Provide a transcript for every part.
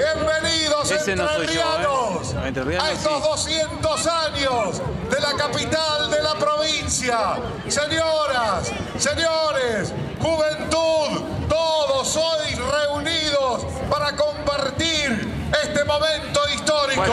Bienvenidos entrerrianos a estos sí. 200 años de la capital de la provincia. Señoras, señores, juventud, todos hoy reunidos para compartir este momento histórico.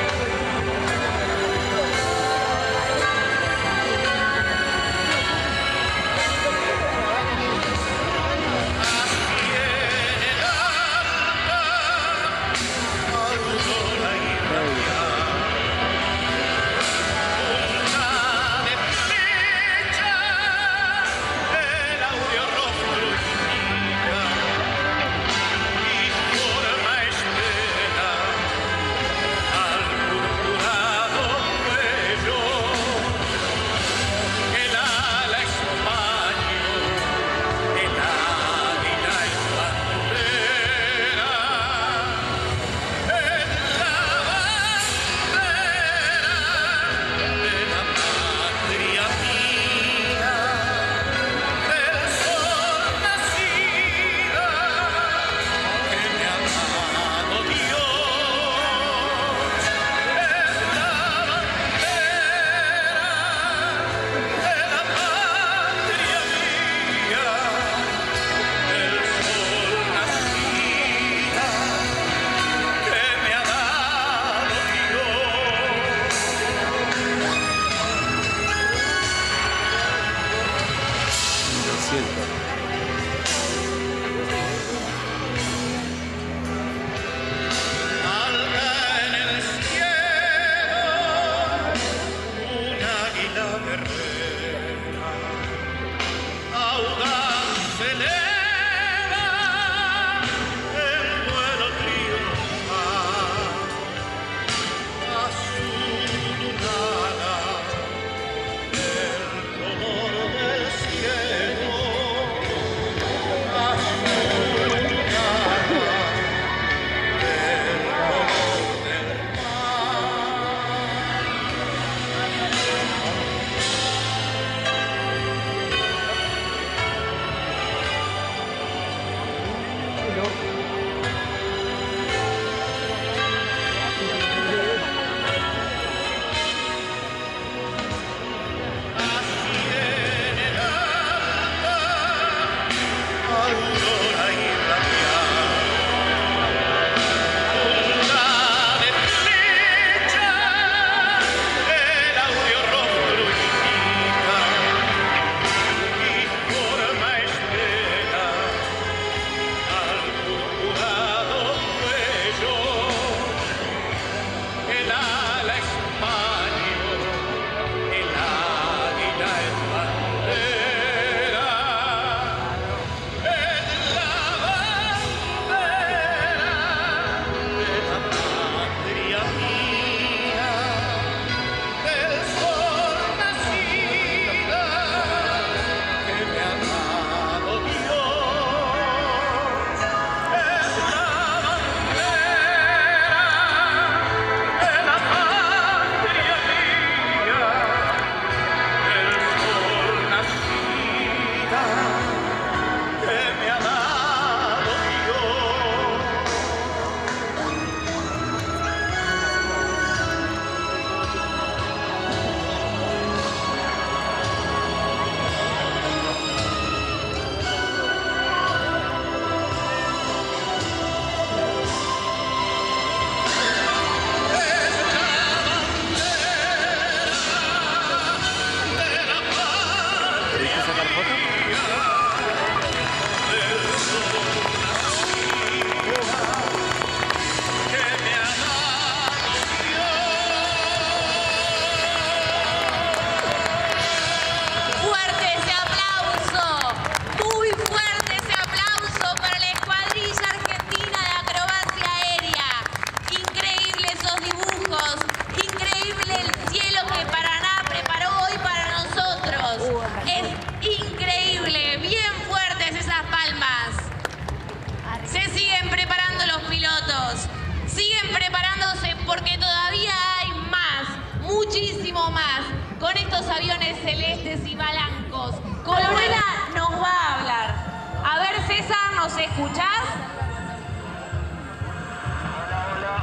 con estos aviones celestes y blancos. Colorela nos va a hablar. A ver, César, ¿nos escuchás?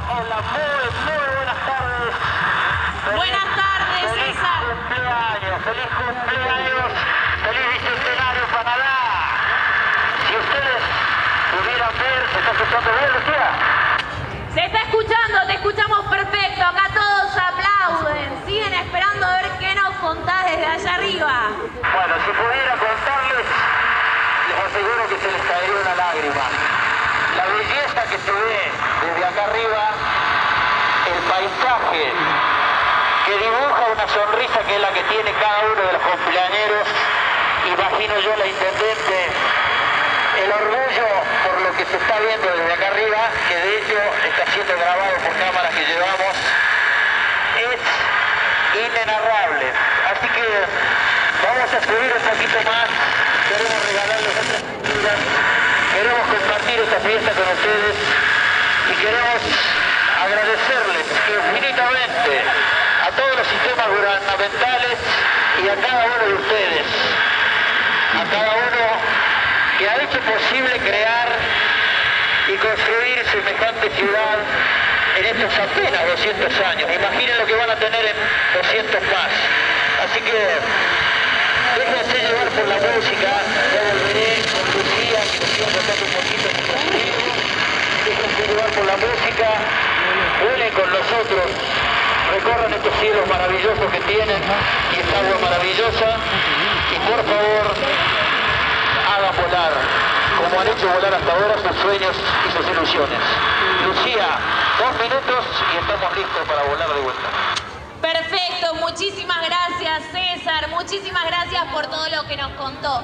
Hola, muy buenas tardes. Buenas tardes, César. Feliz cumpleaños, feliz bicentenario Canadá. Si ustedes pudieran ver, ¿se está escuchando bien, Lucía? Se está escuchando, te escuchamos perfecto. Acá todos aplauden. Siguen esperando a ver qué nos contás desde allá arriba. Bueno, si pudiera contarles, les aseguro que se les caería una lágrima. La belleza que se ve desde acá arriba, el paisaje que dibuja una sonrisa que es la que tiene cada uno de los cumpleañeros, imagino yo la intendente, el orgullo por lo que se está viendo desde acá arriba, que de hecho está siendo grabado por cámaras que llevamos, es inenarrable. Así que vamos a subir un poquito más, queremos regalarles otras pinturas, queremos compartir esta fiesta con ustedes y queremos agradecerles infinitamente a todos los sistemas gubernamentales y a cada uno de ustedes, a cada uno que ha hecho posible crear y construir semejante ciudad en estos apenas 200 años. Imaginen lo que van a tener en 200 más. Así que déjense llevar por la música. Ya volveré con Lucía, que nos iba contando un poquito de su sonido. Déjense llevar por la música. Vuelen con nosotros. Recorran estos cielos maravillosos que tienen y esta agua maravillosa. Y por favor, hagan volar, como han hecho volar hasta ahora, sus sueños y sus ilusiones. Lucía, 2 minutos y estamos listos para volar de vuelta. Perfecto, muchísimas gracias, César. Muchísimas gracias por todo lo que nos contó.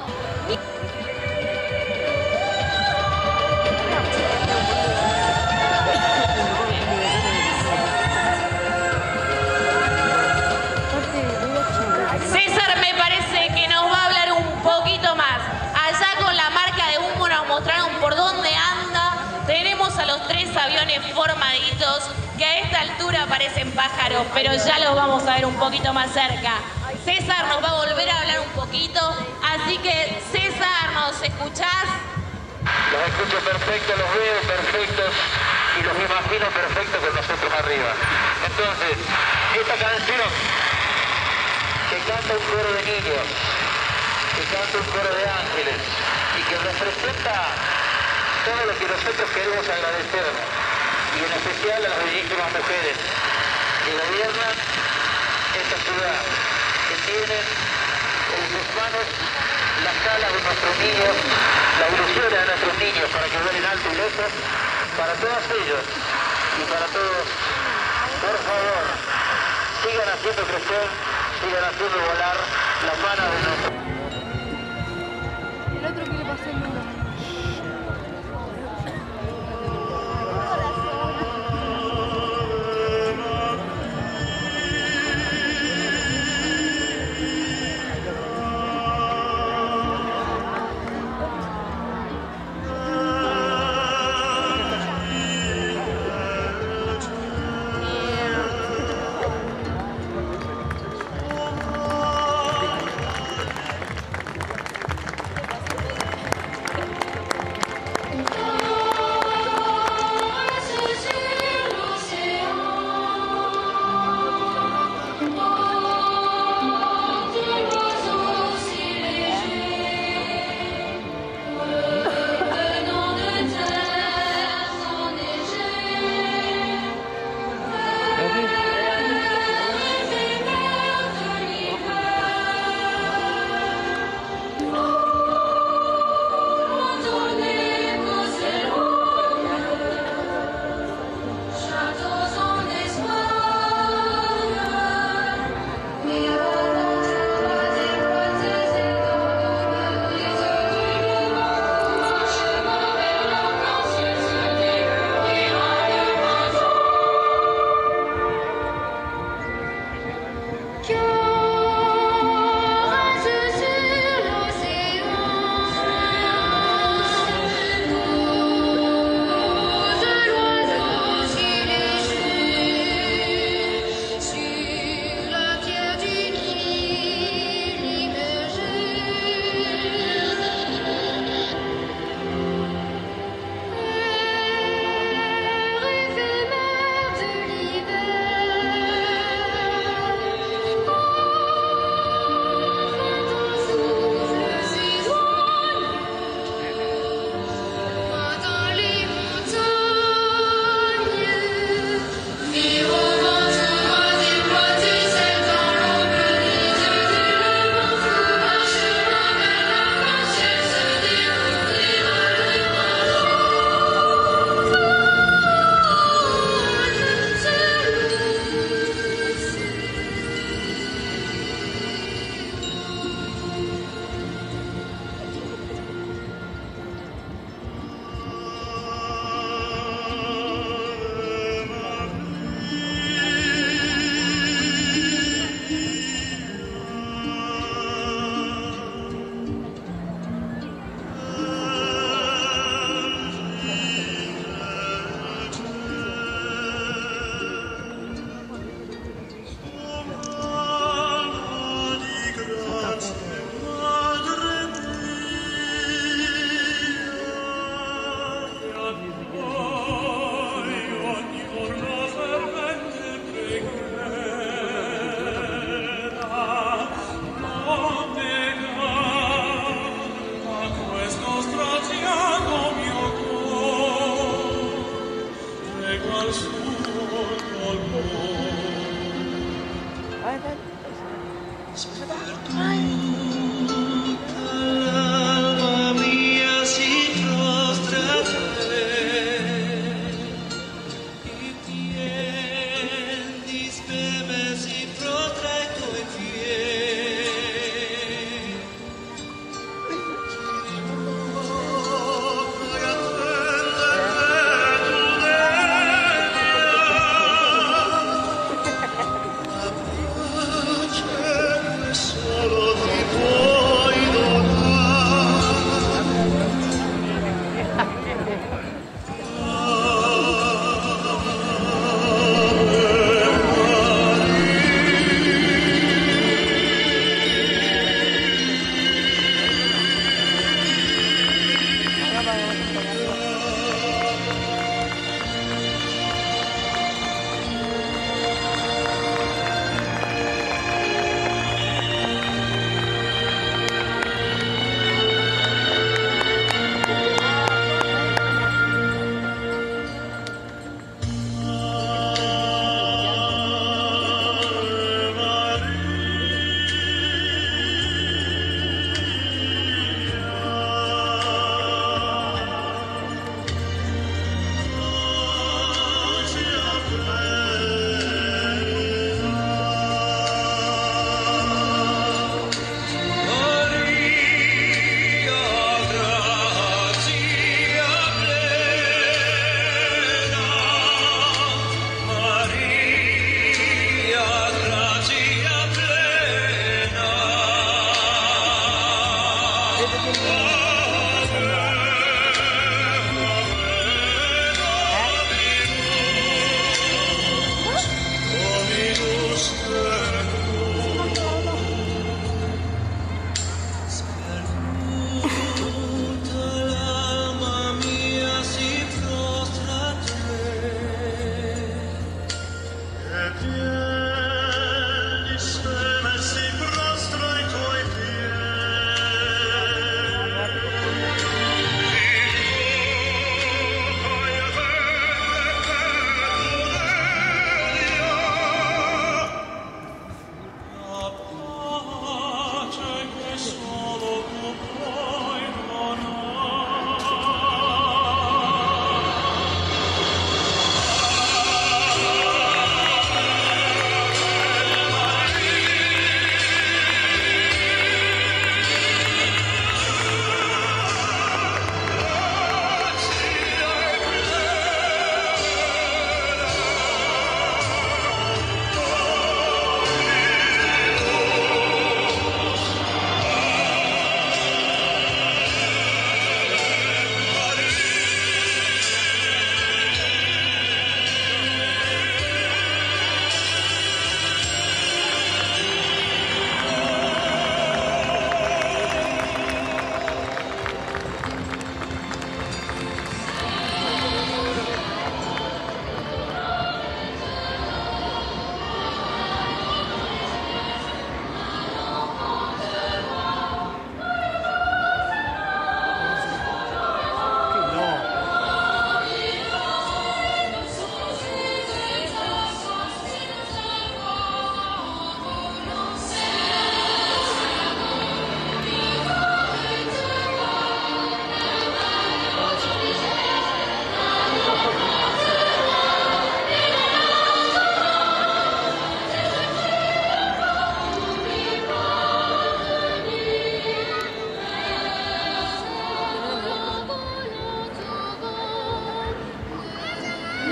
César me parece que nos va a hablar un poquito más. Allá con la marca de humo nos mostraron por dónde anda. Tenemos a los 3 aviones formaditos que a esta altura parecen pájaros, pero ya los vamos a ver un poquito más cerca. César nos va a volver a hablar un poquito, así que César, ¿nos escuchás? Los escucho perfecto, los veo perfectos y los imagino perfectos con nosotros arriba. Entonces, esta canción que canta un coro de niños, que canta un coro de ángeles y que representa todo lo que nosotros queremos agradecer, y en especial a las bellísimas mujeres que gobiernan esta ciudad, que tienen en sus manos las alas de nuestros niños, las ilusiones de nuestros niños para que vuelen alto y lejos, para todos ellos y para todos. Por favor, sigan haciendo crecer, sigan haciendo volar las manos de nuestros. El otro que le pasó el número.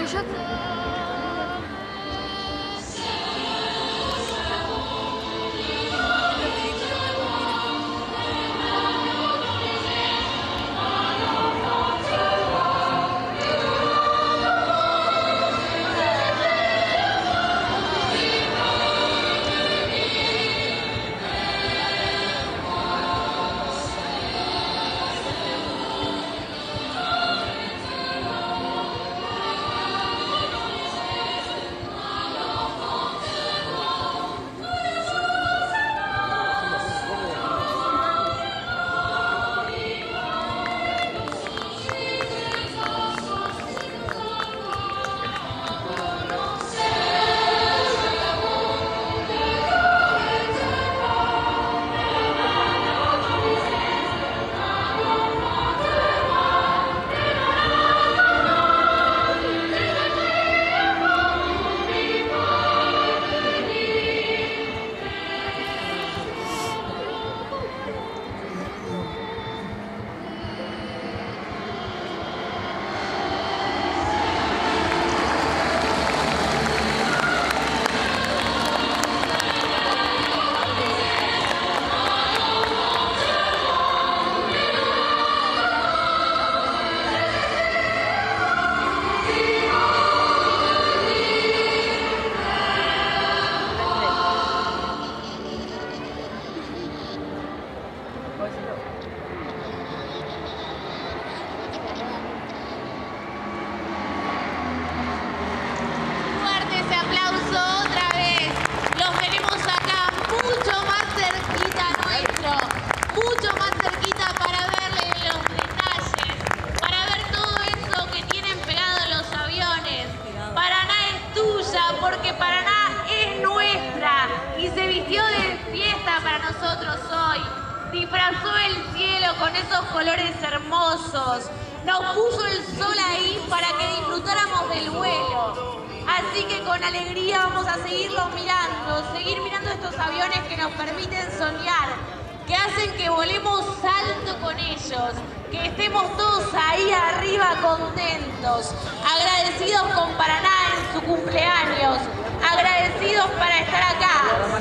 Disfrazó el cielo con esos colores hermosos. Nos puso el sol ahí para que disfrutáramos del vuelo. Así que con alegría vamos a seguirlos mirando, seguir mirando estos aviones que nos permiten soñar, que hacen que volemos alto con ellos, que estemos todos ahí arriba contentos, agradecidos con Paraná en su cumpleaños, agradecidos para estar acá.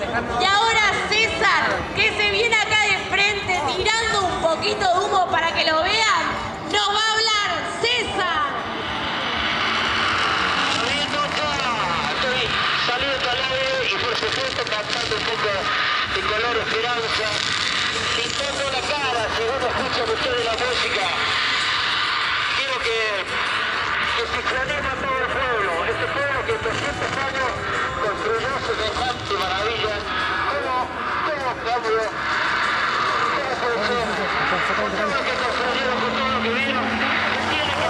Y ahora César, que se viene acá de frente tirando un poquito de humo para que lo vean, nos va a hablar. César. Estoy saliendo al aire y por supuesto cantando un poco de Color Esperanza, pintando la cara, según escuchan ustedes la música. Quiero que se planee a todo el pueblo, este pueblo que en 200 años construyó semejante maravilla. ¿Cómo cambio? ¿Cómo puede ser? Con todo lo que construyeron, con todo lo que vieron, tiene que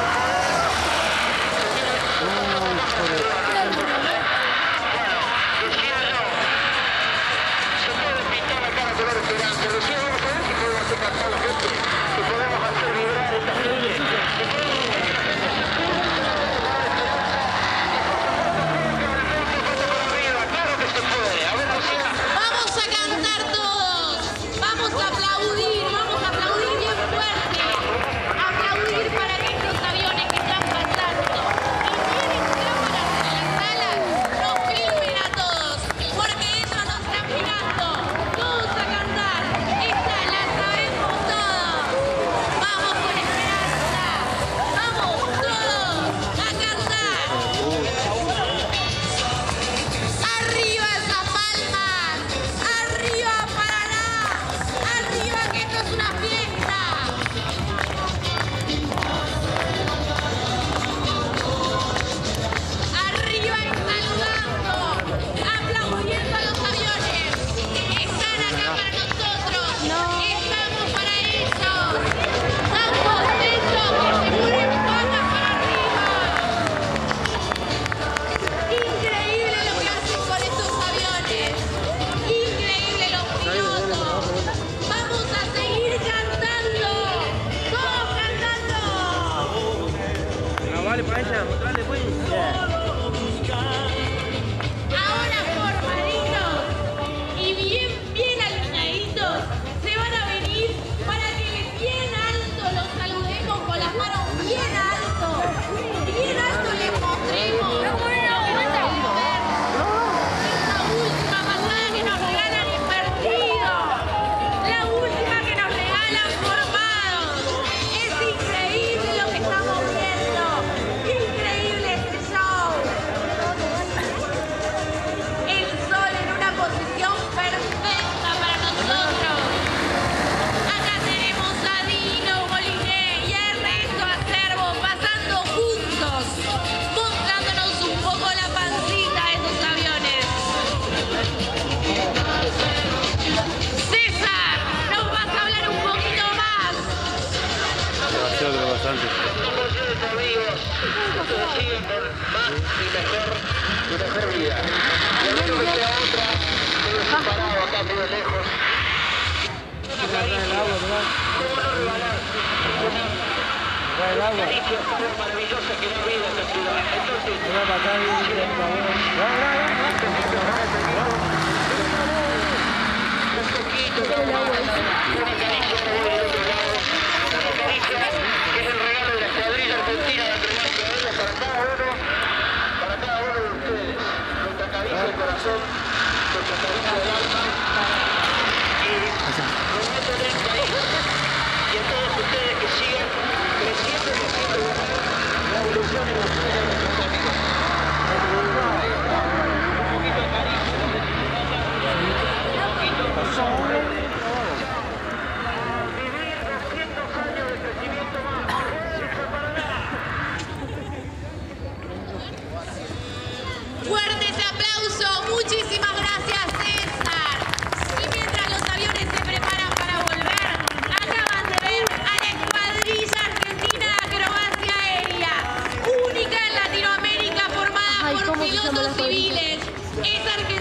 ahora formaditos y bien alineaditos se van a venir para que bien alto los saludemos con las manos bien alto les mostremos suerte, amigos. Ustedes siguen con más y mejor vida. Y a menos que sea otra, estoy separado acá, medio lejos. ¿Cómo no regalar? Una caricia maravillosa que da vida a esta ciudad. Entonces, un poquito, una caricia que voy del otro lado. Una caricia que es el regalo de la escuadrilla argentina de Entrenar Cadena para cada uno de ustedes. Nuestra caricia del corazón, nuestra caricia del alma. Y nos meto en el país y a todos ustedes que sigan creciendo y haciendo la evolución en ustedes de nuestros amigos. Un poquito de caricia, un poquito de vivir 200 años de crecimiento más. Fuertes aplausos, muchísimas gracias, César. Y mientras los aviones se preparan para volver, acaban de ver a la escuadrilla argentina de acrobacia aérea, única en Latinoamérica, formada por pilotos civiles. Es argentina.